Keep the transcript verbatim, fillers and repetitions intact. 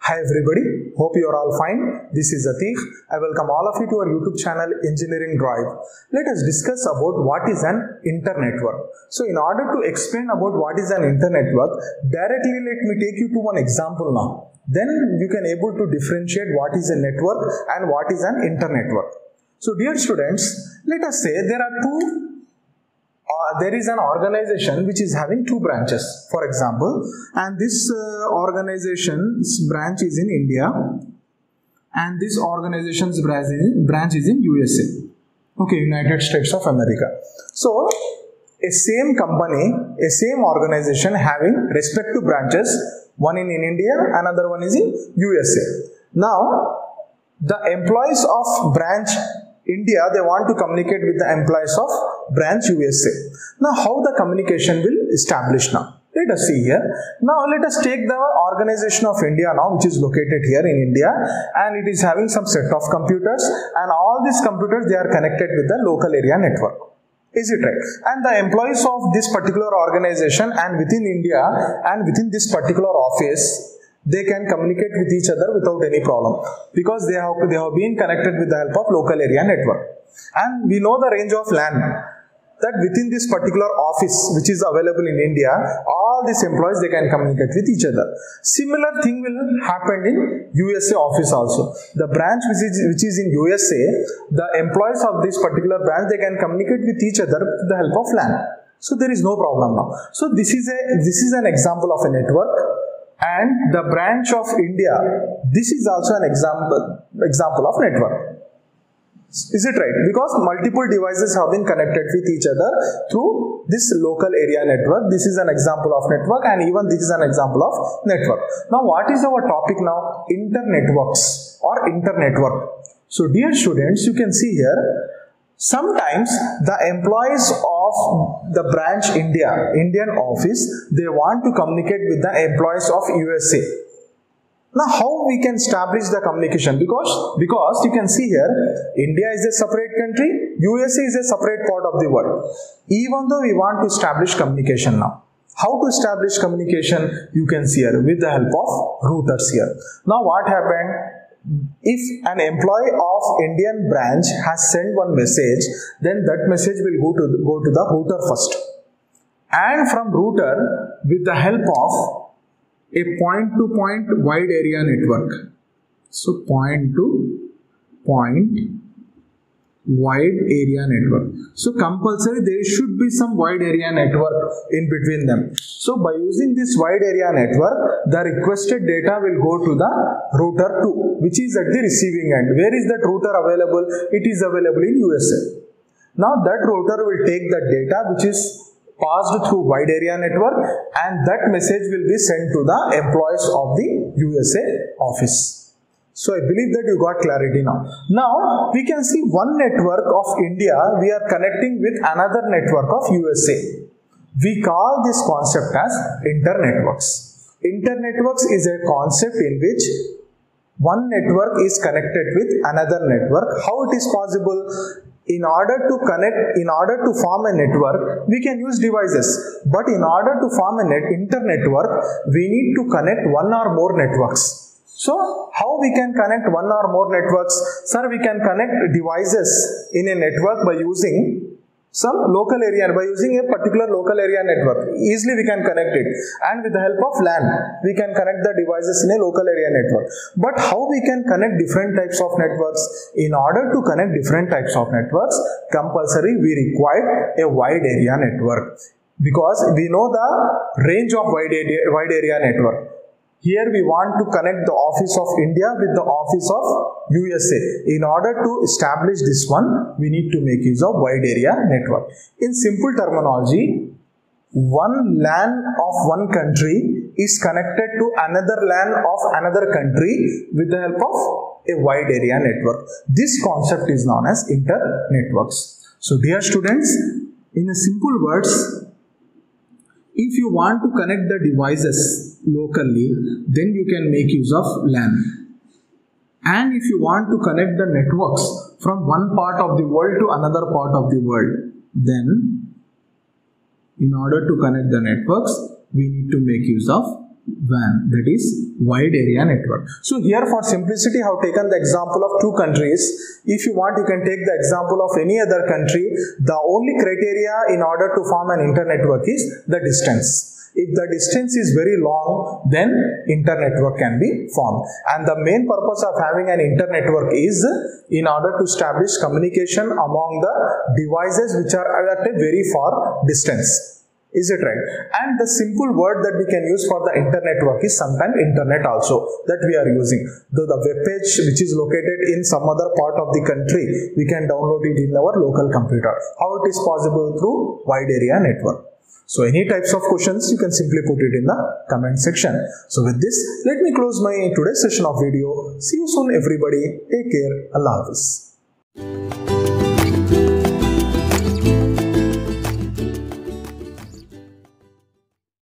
Hi everybody, hope you are all fine. This is Atif. I welcome all of you to our YouTube channel Engineering Drive. Let us discuss about what is an internetwork. So in order to explain about what is an internetwork, directly let me take you to one example now. Then you can able to differentiate what is a network and what is an internetwork. So dear students, let us say there are two Uh, there is an organization which is having two branches, for example, and this uh, organization's branch is in India and this organization's branch is, branch is in U S A, okay, United States of America. So a same company, a same organization having respective branches, one in, in India, another one is in U S A. Now the employees of branch India, they want to communicate with the employees of branch U S A. Now how the communication will establish now? Let us see here. Now let us take the organization of India now, which is located here in India, and it is having some set of computers, and all these computers, they are connected with the local area network. Is it right? And the employees of this particular organization and within India and within this particular office, they can communicate with each other without any problem because they have, they have been connected with the help of local area network. And we know the range of LAN, that within this particular office which is available in India, all these employees, they can communicate with each other. Similar thing will happen in U S A office also. The branch which is, which is in U S A, the employees of this particular branch, they can communicate with each other with the help of LAN. So there is no problem now. So this is, a, this is an example of a network. And the branch of India, this is also an example, example of network. Is it right? Because multiple devices have been connected with each other through this local area network. This is an example of network, and even this is an example of network. Now what is our topic now? Internetworks or internetwork. So dear students, you can see here, sometimes the employees of the branch India, Indian office, they want to communicate with the employees of U S A. Now how we can establish the communication? Because, because you can see here, India is a separate country, U S A is a separate part of the world. Even though we want to establish communication now. How to establish communication? You can see here with the help of routers here. Now what happened? If an employee of Indian branch has sent one message, then that message will go to the, go to the router first. And from router, with the help of a point-to-point wide area network. So point-to-point wide area network. So compulsory there should be some wide area network in between them. So by using this wide area network, the requested data will go to the router two, which is at the receiving end. Where is that router available? It is available in U S A. Now that router will take the data which is passed through wide area network, and that message will be sent to the employees of the U S A office. So I believe that you got clarity now. Now we can see one network of India, we are connecting with another network of U S A. We call this concept as internetworks. Internetworks is a concept in which one network is connected with another network. How it is possible? In order to connect, in order to form a network, we can use devices. But in order to form a net internetwork, we need to connect one or more networks. So, how we can connect one or more networks? Sir, we can connect devices in a network by using some local area, by using a particular local area network. Easily we can connect it. And with the help of LAN, we can connect the devices in a local area network. But how we can connect different types of networks? In order to connect different types of networks, compulsory we require a wide area network. Because we know the range of wide area, wide area network. Here we want to connect the office of India with the office of U S A. In order to establish this one, we need to make use of wide area network. In simple terminology, one LAN of one country is connected to another LAN of another country with the help of a wide area network. This concept is known as internetworks. So dear students, in a simple words, if you want to connect the devices locally, then you can make use of LAN. And if you want to connect the networks from one part of the world to another part of the world, then in order to connect the networks, we need to make use of W A N, that is wide area network. So here for simplicity I have taken the example of two countries. If you want, you can take the example of any other country. The only criteria in order to form an internetwork is the distance. If the distance is very long, then internetwork can be formed. And the main purpose of having an internetwork is in order to establish communication among the devices which are at a very far distance. Is it right? And the simple word that we can use for the internetwork is sometimes internet also that we are using. Though the web page which is located in some other part of the country, we can download it in our local computer. How it is possible? Through wide area network. So any types of questions you can simply put it in the comment section. So with this, let me close my today's session of video. See you soon everybody. Take care. Allah Hafiz.